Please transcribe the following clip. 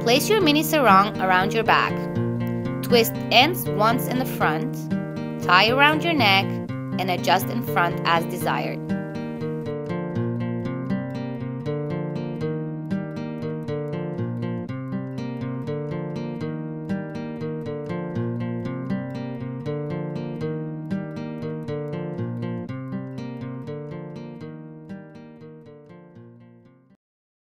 Place your mini sarong around your back. Twist ends once in the front, tie around your neck, and adjust in front as desired.